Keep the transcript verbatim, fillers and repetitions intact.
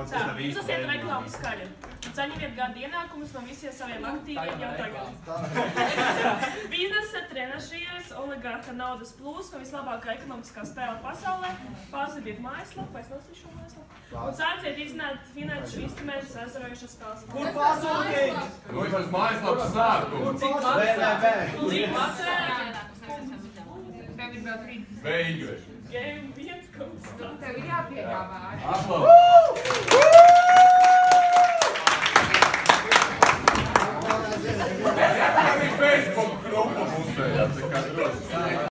naudas, tas nav īsti. Jūs esat reklāmas skaļi. Saņemiet gada ienākumus no visiem saviem aktīviem jau tagad. Biznesa trenažieris, oligarha naudas plūsma, vislabākā ekonomiskā spēle pasaulē. Pārsūtiet mājaslapu, es lasīšu šo mājaslapu. Un sāciet izzināt finanšu instrumentus aizvarojušas spēles. Kur pārsūtīt? Nu, es esmu mājaslapas sākumu. Cik pārsūtīt? Cik pārsūtīt? Beigļoši. Game viens kaut kas tāds. Tev ir jāpiegāvā. Aplaus!